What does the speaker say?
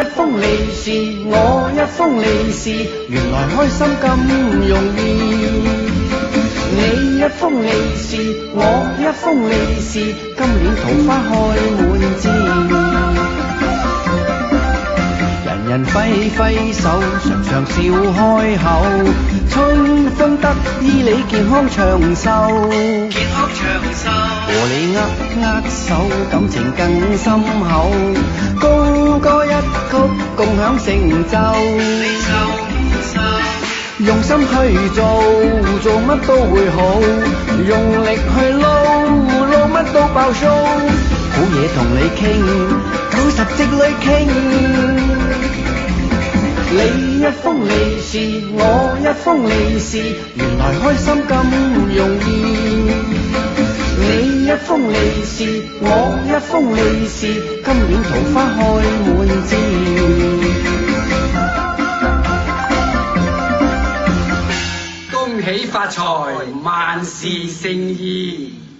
封利是，我一封利是，原來開心咁容易。你一封利是，我一封利是，今年桃花開滿枝。人人揮揮手，常常笑開口，春風得意你健康長壽。健康長壽，和你握手，感情更深厚，高歌一曲，共享成就。用心去做，做乜都會好，用力去撈，撈乜都爆數，好嘢同你傾，90直裏傾。你一封利是，我一封利是，原來開心咁容易。你一封利是，我一封利是，今年桃花開滿枝。 恭喜發財，萬事勝意。